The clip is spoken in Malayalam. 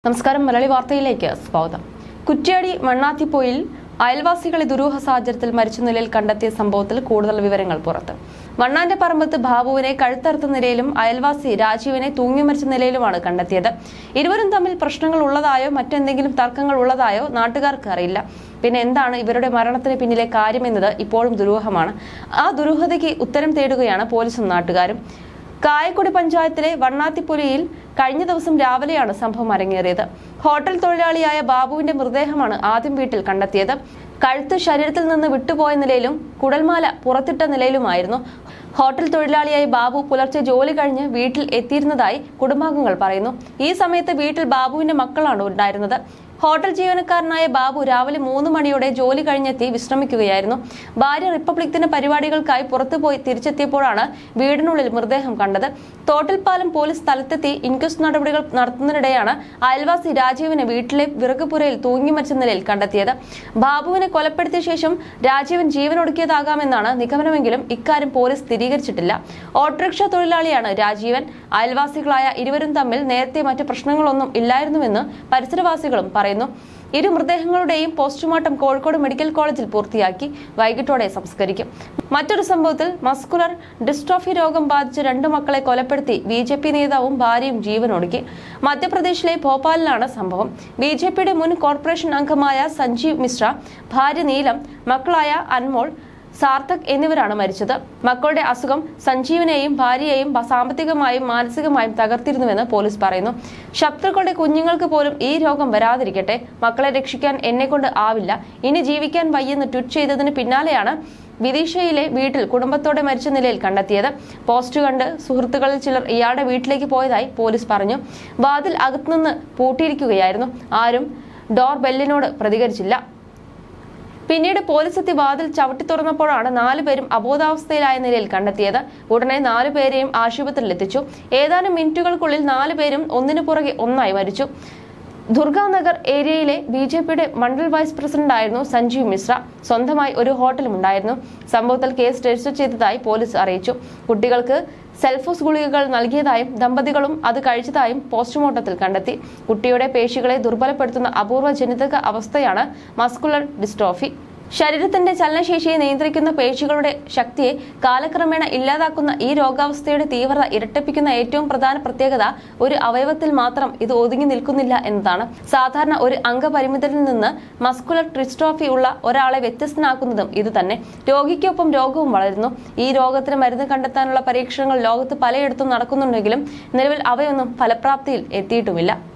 നമസ്കാരം. മലയാളി വാർത്തയിലേക്ക് സ്വാഗതം. കുറ്റ്യാടി മണ്ണാത്തിപ്പോയിൽ അയൽവാസികളെ ദുരൂഹ സാഹചര്യത്തിൽ മരിച്ച നിലയിൽ കണ്ടെത്തിയ സംഭവത്തിൽ കൂടുതൽ വിവരങ്ങൾ പുറത്ത്. മണ്ണാന്റെ പറമ്പത്ത് ബാബുവിനെ കഴുത്തറുത്ത നിലയിലും അയൽവാസി രാജീവിനെ തൂങ്ങി മരിച്ച നിലയിലുമാണ് കണ്ടെത്തിയത്. ഇരുവരും തമ്മിൽ പ്രശ്നങ്ങൾ ഉള്ളതായോ മറ്റെന്തെങ്കിലും തർക്കങ്ങൾ ഉള്ളതായോ നാട്ടുകാർക്ക് അറിയില്ല. പിന്നെ എന്താണ് ഇവരുടെ മരണത്തിന് പിന്നിലെ കാര്യമെന്നത് ഇപ്പോഴും ദുരൂഹമാണ്. ആ ദുരൂഹതയ്ക്ക് ഉത്തരം തേടുകയാണ് പോലീസും നാട്ടുകാരും. കായക്കൊടി പഞ്ചായത്തിലെ വണ്ണാത്തിപ്പുലിയിൽ കഴിഞ്ഞ ദിവസം രാവിലെയാണ് സംഭവം അരങ്ങേറിയത്. ഹോട്ടൽ തൊഴിലാളിയായ ബാബുവിന്റെ മൃതദേഹമാണ് ആദ്യം വീട്ടിൽ കണ്ടെത്തിയത്. കഴുത്ത് ശരീരത്തിൽ നിന്ന് വിട്ടുപോയ നിലയിലും കുടൽമാല പുറത്തിട്ട നിലയിലുമായിരുന്നു. ഹോട്ടൽ തൊഴിലാളിയായ ബാബു പുലർച്ചെ ജോലി കഴിഞ്ഞ് വീട്ടിൽ എത്തിയിരുന്നതായി കുടുംബാംഗങ്ങൾ പറയുന്നു. ഈ സമയത്ത് വീട്ടിൽ ബാബുവിന്റെ മക്കളാണ് ഉണ്ടായിരുന്നത്. ഹോട്ടൽ ജീവനക്കാരനായ ബാബു രാവിലെ 3 മണിയോടെ ജോലി കഴിഞ്ഞെത്തി വിശ്രമിക്കുകയായിരുന്നു. ഭാര്യ റിപ്പബ്ലിക് ദിന പരിപാടികൾക്കായി പുറത്തുപോയി തിരിച്ചെത്തിയപ്പോഴാണ് വീടിനുള്ളിൽ മൃതദേഹം കണ്ടത്. തോട്ടിൽപ്പാലം പോലീസ് സ്ഥലത്തെത്തി ഇൻക്വസ്റ്റ് നടപടികൾ നടത്തുന്നതിനിടെയാണ് അയൽവാസി രാജീവിനെ വീട്ടിലെ വിറകുപുരയിൽ തൂങ്ങി മരിച്ച നിലയിൽ കണ്ടെത്തിയത്. ബാബുവിനെ കൊലപ്പെടുത്തിയ ശേഷം രാജീവൻ ജീവനൊടുക്കിയതാകാമെന്നാണ് നിഗമനമെങ്കിലും ഇക്കാര്യം പോലീസ് സ്ഥിരീകരിച്ചിട്ടില്ല. ഓട്ടോറിക്ഷ തൊഴിലാളിയാണ് രാജീവൻ. അയൽവാസികളായ ഇരുവരും തമ്മിൽ നേരത്തെ മറ്റ് പ്രശ്നങ്ങളൊന്നും ഇല്ലായിരുന്നുവെന്ന് പരിസരവാസികളും പറയുന്നു. ഇരു മൃതദേഹങ്ങളുടെയും പോസ്റ്റ്മോർട്ടം കോഴിക്കോട് മെഡിക്കൽ കോളേജിൽ പൂർത്തിയാക്കി വൈകിട്ടോടെ സംസ്കരിക്കും. മറ്റൊരു സംഭവത്തിൽ മസ്കുലർ ഡിസ്ട്രോഫി രോഗം ബാധിച്ച 2 മക്കളെ കൊലപ്പെടുത്തി BJP നേതാവും ഭാര്യയും ജീവനൊടുക്കി. മധ്യപ്രദേശിലെ ഭോപ്പാലിലാണ് സംഭവം. BJPയുടെ മുൻ കോർപ്പറേഷൻ അംഗമായ സഞ്ജീവ് മിശ്ര, ഭാര്യ നീലം, മക്കളായ അൻമോൾ, സാർത്ഥക് എന്നിവരാണ് മരിച്ചത്. മക്കളുടെ അസുഖം സഞ്ജീവിനെയും ഭാര്യയെയും സാമ്പത്തികമായും മാനസികമായും തകർത്തിരുന്നുവെന്ന് പോലീസ് പറയുന്നു. ശത്രുക്കളുടെ കുഞ്ഞുങ്ങൾക്ക് പോലും ഈ രോഗം വരാതിരിക്കട്ടെ, മക്കളെ രക്ഷിക്കാൻ എന്നെക്കൊണ്ട് ആവില്ല, ഇനി ജീവിക്കാൻ വയ്യെന്ന് ട്വീറ്റ് ചെയ്തതിന് പിന്നാലെയാണ് വിദിഷയിലെ വീട്ടിൽ കുടുംബത്തോടെ മരിച്ച നിലയിൽ കണ്ടെത്തിയത്. പോസ്റ്റ് കണ്ട് സുഹൃത്തുക്കളിൽ ചിലർ ഇയാളുടെ വീട്ടിലേക്ക് പോയതായി പോലീസ് പറഞ്ഞു. വാതിൽ അകത്തുനിന്ന് പൂട്ടിയിരിക്കുകയായിരുന്നു. ആരും ഡോർ ബെല്ലിനോട് പ്രതികരിച്ചില്ല. പിന്നീട് പോലീസ് എത്തി വാതിൽ ചവിട്ടി തുറന്നപ്പോഴാണ് 4 പേരും അബോധാവസ്ഥയിലായ നിലയിൽ കണ്ടെത്തിയത്. ഉടനെ 4 പേരെയും ആശുപത്രിയിൽ എത്തിച്ചു. ഏതാനും മിനിറ്റുകൾക്കുള്ളിൽ 4 പേരും ഒന്നിനു പുറകെ ഒന്നായി മരിച്ചു. ദുർഗാനഗർ ഏരിയയിലെ BJPയുടെ മണ്ഡൽ വൈസ് പ്രസിഡന്റായിരുന്നു സഞ്ജീവ് മിശ്ര. സ്വന്തമായി ഒരു ഹോട്ടലും ഉണ്ടായിരുന്നു. സംഭവത്തിൽ കേസ് രജിസ്റ്റർ ചെയ്തതായി പോലീസ് അറിയിച്ചു. കുട്ടികൾക്ക് സെൽഫോസ് ഗുളികകൾ നൽകിയതായും ദമ്പതികളും അത് കഴിച്ചതായും പോസ്റ്റ്മോർട്ടത്തിൽ കണ്ടെത്തി. കുട്ടിയുടെ പേശികളെ ദുർബലപ്പെടുത്തുന്ന അപൂർവ ജനിതക അവസ്ഥയാണ് മസ്കുലർ ഡിസ്ട്രോഫി. ശരീരത്തിന്റെ ചലനശേഷിയെ നിയന്ത്രിക്കുന്ന പേശികളുടെ ശക്തിയെ കാലക്രമേണ ഇല്ലാതാക്കുന്ന ഈ രോഗാവസ്ഥയുടെ തീവ്രത ഇരട്ടിപ്പിക്കുന്ന ഏറ്റവും പ്രധാന പ്രത്യേകത ഒരു അവയവത്തിൽ മാത്രം ഇത് ഒതുങ്ങി നിൽക്കുന്നില്ല എന്നതാണ്. സാധാരണ ഒരു അംഗപരിമിതരിൽ നിന്ന് മസ്കുലർ ഡിസ്ട്രോഫി ഉള്ള ഒരാളെ വ്യത്യസ്തനാക്കുന്നതും ഇത് തന്നെ. രോഗിക്കൊപ്പം രോഗവും വളരുന്നു. ഈ രോഗത്തിന് മരുന്ന് കണ്ടെത്താനുള്ള പരീക്ഷണങ്ങൾ ലോകത്ത് പലയിടത്തും നടക്കുന്നുണ്ടെങ്കിലും നിലവിൽ അവയൊന്നും ഫലപ്രാപ്തിയിൽ എത്തിയിട്ടുമില്ല.